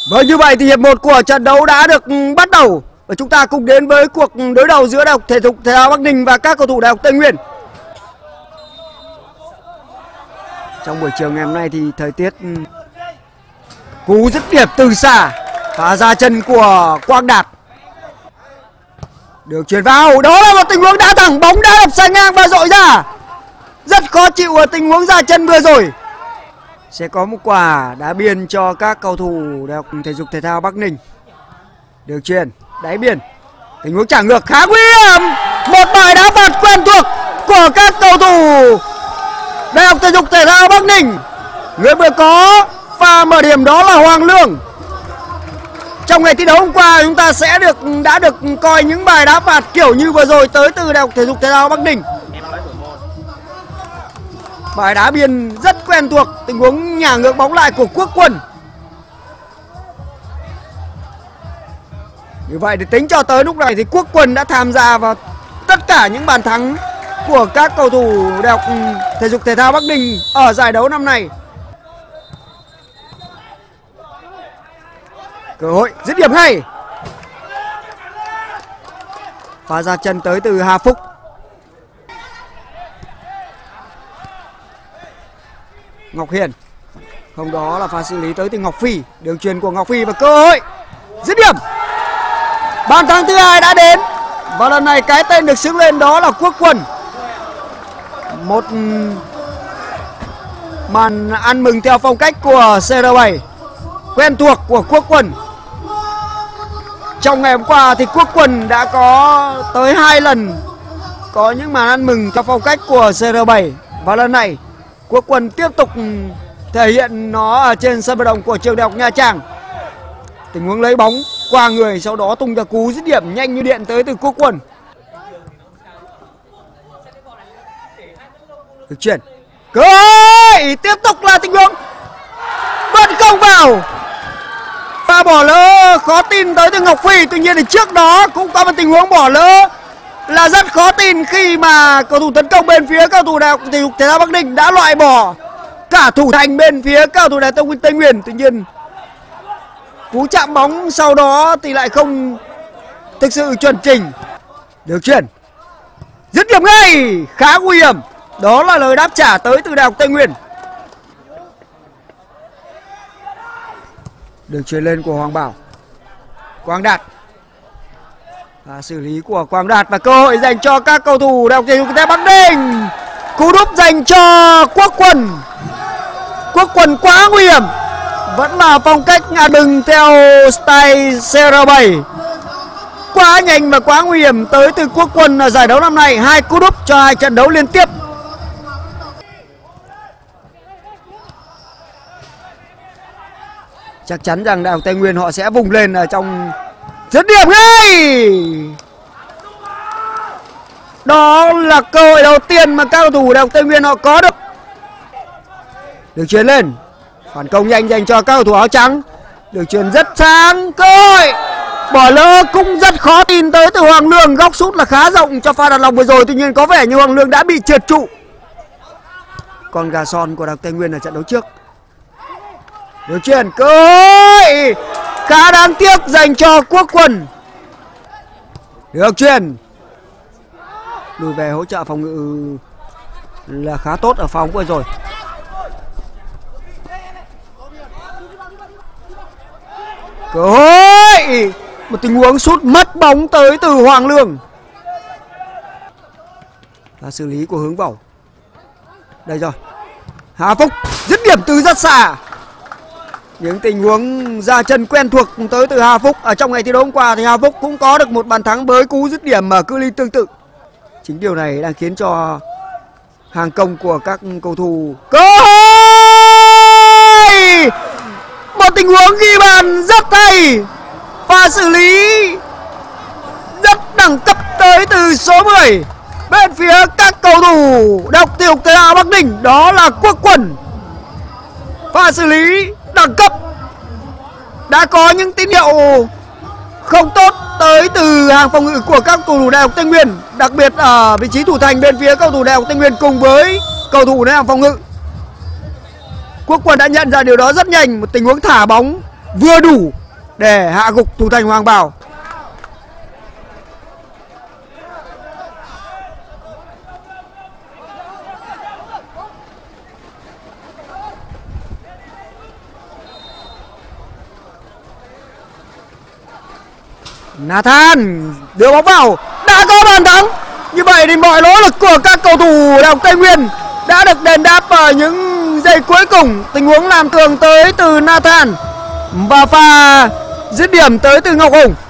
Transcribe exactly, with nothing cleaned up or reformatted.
Vâng, như vậy thì hiệp một của trận đấu đã được bắt đầu và chúng ta cùng đến với cuộc đối đầu giữa Đại học Thể dục Thể thao Bắc Ninh và các cầu thủ Đại học Tây Nguyên. Trong buổi chiều ngày hôm nay thì thời tiết cú dứt điểm từ xa và ra chân của Quang Đạt được chuyền vào, đó là một tình huống đá thẳng, bóng đã đập sang ngang và dội ra. Rất khó chịu ở tình huống ra chân vừa rồi. Sẽ có một quả đá biên cho các cầu thủ Đại học Thể dục Thể thao Bắc Ninh. Được chuyền đáy biên, tình huống trả ngược khá nguy hiểm. Một bài đá phạt quen thuộc của các cầu thủ Đại học Thể dục Thể thao Bắc Ninh. Người vừa có pha mở điểm đó là Hoàng Lương. Trong ngày thi đấu hôm qua chúng ta sẽ được đã được coi những bài đá phạt kiểu như vừa rồi tới từ Đại học Thể dục Thể thao Bắc Ninh. Bài đá biên rất quen thuộc, tình huống nhả ngược bóng lại của Quốc Quân. Như vậy thì tính cho tới lúc này thì Quốc Quân đã tham gia vào tất cả những bàn thắng của các cầu thủ Đại học Thể dục Thể thao Bắc Ninh ở giải đấu năm nay. Cơ hội dứt điểm hay. Pha ra chân tới từ Hà Phúc. Ngọc Hiền. Không, đó là pha xử lý tới từ Ngọc Phi. Đường chuyền của Ngọc Phi và cơ hội dứt điểm. Bàn thắng thứ hai đã đến và lần này cái tên được xướng lên đó là Quốc Quân. Một màn ăn mừng theo phong cách của xê rờ bảy quen thuộc của Quốc Quân. Trong ngày hôm qua thì Quốc Quân đã có tới hai lần có những màn ăn mừng theo phong cách của xê rờ bảy và lần này Quốc Quân tiếp tục thể hiện nó ở trên sân vận động của trường Đại học Nha Trang. Tình huống lấy bóng qua người, sau đó tung ra cú dứt điểm nhanh như điện tới từ Quốc Quân. Được chuyển, cơ hội tiếp tục là tình huống vẫn không vào. Pha bỏ lỡ khó tin tới từ Ngọc Phi. Tuy nhiên thì trước đó cũng có một tình huống bỏ lỡ là rất khó tin khi mà cầu thủ tấn công bên phía cầu thủ Đại học Thể dục Thể thao Bắc Ninh đã loại bỏ cả thủ thành bên phía cầu thủ Đại học Tây Nguyên. Tuy nhiên cú chạm bóng sau đó thì lại không thực sự chuẩn chỉnh. Được chuyển, dứt điểm ngay, khá nguy hiểm. Đó là lời đáp trả tới từ Đại học Tây Nguyên. Được chuyền lên của Hoàng Bảo. Quang Đạt. Và xử lý của Quang Đạt và cơ hội dành cho các cầu thủ Đại học Thể dục Thể thao Bắc Ninh. Cú đúp dành cho Quốc Quân. Quốc Quân quá nguy hiểm. Vẫn là phong cách ăn mừng theo style xê rờ bảy. Quá nhanh và quá nguy hiểm tới từ Quốc Quân ở giải đấu năm nay. Hai cú đúp cho hai trận đấu liên tiếp. Chắc chắn rằng Đại học Tây Nguyên họ sẽ vùng lên ở trong dứt điểm ngay. Đó là cơ hội đầu tiên mà các cầu thủ Đại học Tây Nguyên họ có được. Được chuyền lên, phản công nhanh dành cho các cầu thủ áo trắng. Được chuyền rất sáng, cơ hội bỏ lỡ cũng rất khó tin tới từ Hoàng Lương. Góc sút là khá rộng cho pha đặt lòng vừa rồi, tuy nhiên có vẻ như Hoàng Lương đã bị trượt trụ. Còn gà son của Đại học Tây Nguyên ở trận đấu trước. Được chuyền, cơ hội khá đáng tiếc dành cho Quốc Quân. Được chuyền, lùi về hỗ trợ phòng ngự là khá tốt ở phòng vừa rồi. Cơ hội, một tình huống sút mất bóng tới từ Hoàng Lương. Và xử lý của Hướng Vẩu. Đây rồi, Hà Phúc dứt điểm từ rất xa. Những tình huống ra chân quen thuộc tới từ Hà Phúc. Ở trong ngày thi đấu hôm qua thì Hà Phúc cũng có được một bàn thắng với cú dứt điểm ở cự ly tương tự. Chính điều này đang khiến cho hàng công của các cầu thủ cơ hội. Một tình huống ghi bàn rất hay và xử lý rất đẳng cấp tới từ số mười bên phía các cầu thủ Đại học Thể dục Thể thao Bắc Ninh, đó là Quốc Quân. Và xử lý đẳng cấp. Đã có những tín hiệu không tốt tới từ hàng phòng ngự của các cầu thủ Đại học Tây Nguyên, đặc biệt ở vị trí thủ thành bên phía cầu thủ Đại học Tây Nguyên cùng với cầu thủในhàng phòng ngự. Quốc Quân đã nhận ra điều đó rất nhanh. Một tình huống thả bóng vừa đủ để hạ gục thủ thành Hoàng Bảo. Nathan đưa bóng vào, đã có bàn thắng. Như vậy thì mọi nỗ lực của các cầu thủ Đại học Tây Nguyên đã được đền đáp ở những giây cuối cùng. Tình huống làm tường tới từ Nathan và pha dứt điểm tới từ Ngọc Hùng.